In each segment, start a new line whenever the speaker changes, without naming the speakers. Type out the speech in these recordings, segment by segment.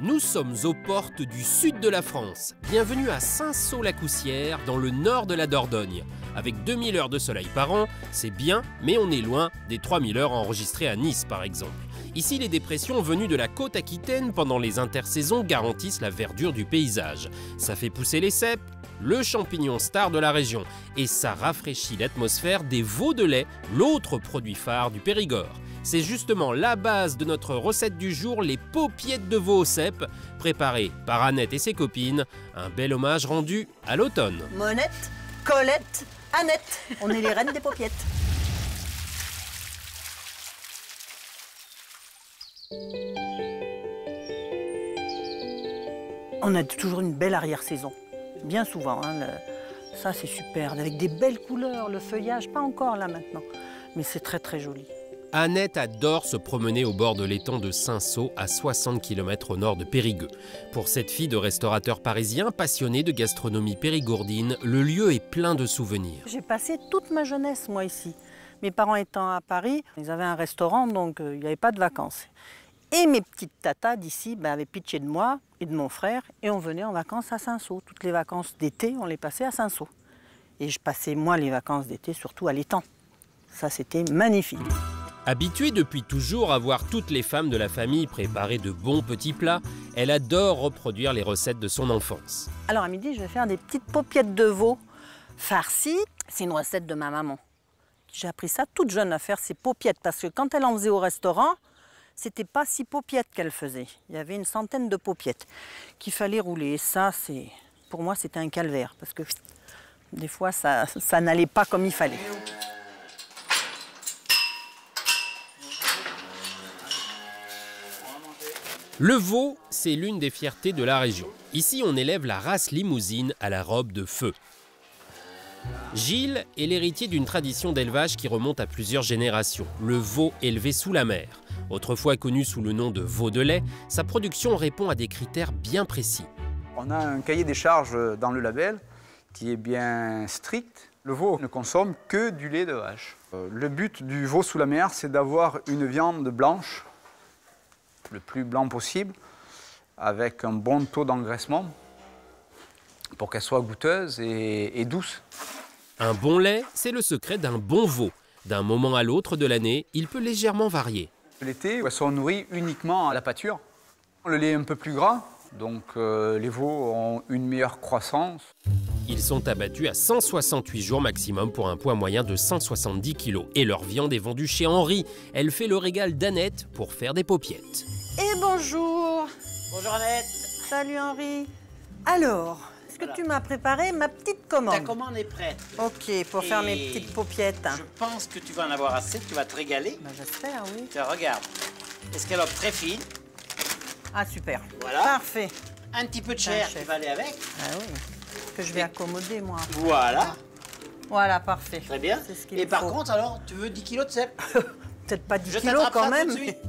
Nous sommes aux portes du sud de la France. Bienvenue à Saint-Saulx-la-Coussière, dans le nord de la Dordogne. Avec 2000 heures de soleil par an, c'est bien, mais on est loin des 3000 heures enregistrées à Nice par exemple. Ici, les dépressions venues de la côte aquitaine pendant les intersaisons garantissent la verdure du paysage. Ça fait pousser les cèpes, le champignon star de la région, et ça rafraîchit l'atmosphère des veaux de lait, l'autre produit phare du Périgord. C'est justement la base de notre recette du jour, les paupiettes de veau au cèpe, préparées par Annette et ses copines. Un bel hommage rendu à l'automne.
Monette, Colette, Annette, on est les reines des paupiettes. On a toujours une belle arrière-saison, bien souvent. Ça c'est super, avec des belles couleurs, le feuillage, pas encore là maintenant, mais c'est très très joli.
Annette adore se promener au bord de l'étang de Saint-Saulx, à 60 km au nord de Périgueux. Pour cette fille de restaurateur parisien passionnée de gastronomie périgourdine, le lieu est plein de souvenirs.
J'ai passé toute ma jeunesse, moi, ici. Mes parents étant à Paris, ils avaient un restaurant, donc il n'y avait pas de vacances. Et mes petites tatas d'ici avaient pitié de moi et de mon frère, et on venait en vacances à Saint-Saulx. Toutes les vacances d'été, on les passait à Saint-Saulx. Et je passais, moi, les vacances d'été, surtout à l'étang. Ça, c'était magnifique.
Habituée depuis toujours à voir toutes les femmes de la famille préparer de bons petits plats, elle adore reproduire les recettes de son enfance.
Alors à midi, je vais faire des petites paupiettes de veau farcies. C'est une recette de ma maman. J'ai appris ça toute jeune à faire ces paupiettes parce que quand elle en faisait au restaurant, c'était pas 6 paupiettes qu'elle faisait. Il y avait une centaine de paupiettes qu'il fallait rouler. Et ça, pour moi, c'était un calvaire parce que des fois, ça n'allait pas comme il fallait.
Le veau, c'est l'une des fiertés de la région. Ici, on élève la race limousine à la robe de feu. Gilles est l'héritier d'une tradition d'élevage qui remonte à plusieurs générations, le veau élevé sous la mer. Autrefois connu sous le nom de veau de lait, sa production répond à des critères bien précis.
On a un cahier des charges dans le label qui est bien strict. Le veau ne consomme que du lait de vache. Le but du veau sous la mer, c'est d'avoir une viande blanche, le plus blanc possible, avec un bon taux d'engraissement pour qu'elle soit goûteuse et douce.
Un bon lait, c'est le secret d'un bon veau. D'un moment à l'autre de l'année, il peut légèrement varier.
L'été, elles sont nourries uniquement à la pâture. Le lait est un peu plus gras, donc les veaux ont une meilleure croissance.
Ils sont abattus à 168 jours maximum pour un poids moyen de 170 kg. Et leur viande est vendue chez Henri. Elle fait le régal d'Annette pour faire des paupiettes.
Et bonjour.
Bonjour Annette.
Salut Henri. Alors, est-ce que tu m'as préparé ma petite commande?
Ta commande est prête.
Ok, pour faire mes petites paupiettes.
Je pense que tu vas en avoir assez, tu vas te régaler.
J'espère, oui.
Tiens, regarde. Escalope très fine.
Ah, super.
Voilà.
Parfait.
Un petit peu de chair qui va aller avec.
Ah oui, que je vais accommoder, moi.
Voilà.
Voilà, parfait.
Très bien. Et par contre, alors, tu veux 10 kilos de cèpes?
Peut-être pas 10
je
kilos quand même.
Tout de suite.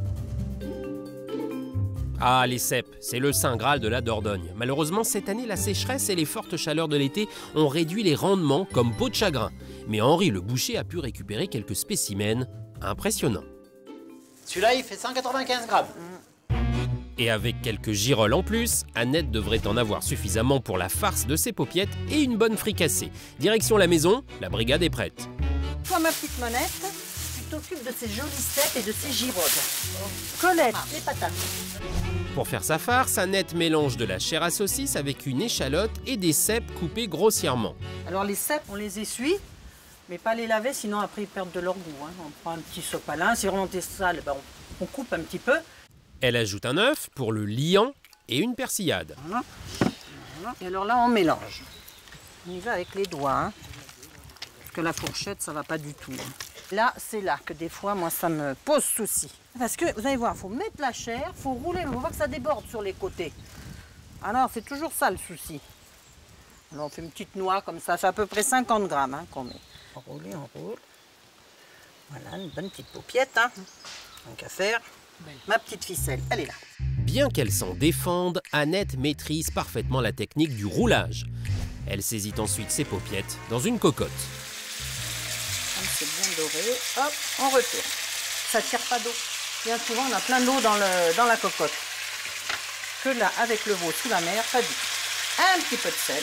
Ah, les cèpes, c'est le saint graal de la Dordogne. Malheureusement, cette année, la sécheresse et les fortes chaleurs de l'été ont réduit les rendements comme peau de chagrin. Mais Henri le boucher a pu récupérer quelques spécimens impressionnants.
Celui-là, il fait 195 grammes.
Et avec quelques girolles en plus, Annette devrait en avoir suffisamment pour la farce de ses paupiettes et une bonne fricassée. Direction la maison, la brigade est prête.
Toi, ma petite Monette, tu t'occupes de ces jolis cèpes et de ces girolles. Colette, les patates.
Pour faire sa farce, Annette mélange de la chair à saucisse avec une échalote et des cèpes coupés grossièrement.
Alors les cèpes, on les essuie, mais pas les laver, sinon après ils perdent de leur goût. On prend un petit sopalin, si vraiment t'es sale, on coupe un petit peu.
Elle ajoute un œuf pour le liant et une persillade.
Voilà. Et alors là, on mélange. On y va avec les doigts, parce que la fourchette, ça va pas du tout. Là, c'est là que des fois, moi, ça me pose souci. Parce que, vous allez voir, il faut mettre la chair, il faut rouler, mais il faut pas que ça déborde sur les côtés. Alors, c'est toujours ça le souci. Alors, on fait une petite noix comme ça, c'est à peu près 50 grammes qu'on met. On roule, on roule. Voilà, une bonne petite paupiette, tant qu'à faire. Ma petite ficelle, elle est là.
Bien qu'elle s'en défende, Annette maîtrise parfaitement la technique du roulage. Elle saisit ensuite ses paupiettes dans une cocotte.
Comme c'est bien doré, hop, on retourne. Ça ne tire pas d'eau. Bien souvent, on a plein d'eau dans la cocotte. que là, avec le veau sous la mer, pas du tout. Un petit peu de sel.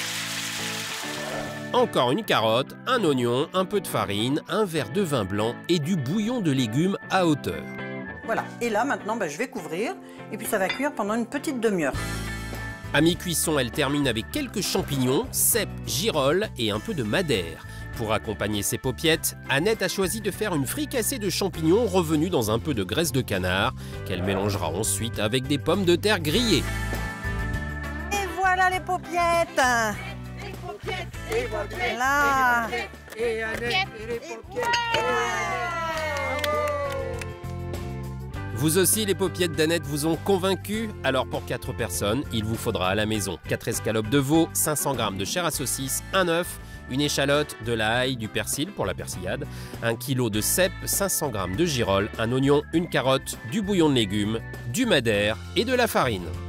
Encore une carotte, un oignon, un peu de farine, un verre de vin blanc et du bouillon de légumes à hauteur.
Voilà. Et là, maintenant, je vais couvrir. Et puis, ça va cuire pendant une petite demi-heure.
À mi-cuisson, elle termine avec quelques champignons, cèpes, girolles et un peu de madère. Pour accompagner ses paupiettes, Annette a choisi de faire une fricassée de champignons revenus dans un peu de graisse de canard, qu'elle mélangera ensuite avec des pommes de terre grillées.
Et voilà les paupiettes. Là.
Et Annette et les paupiettes.
Vous aussi, les paupiettes d'Annette vous ont convaincu? Alors pour 4 personnes, il vous faudra à la maison 4 escalopes de veau, 500 g de chair à saucisse, un œuf, une échalote, de l'ail, du persil pour la persillade, 1 kg de cèpes, 500 g de girolles, un oignon, une carotte, du bouillon de légumes, du madère et de la farine.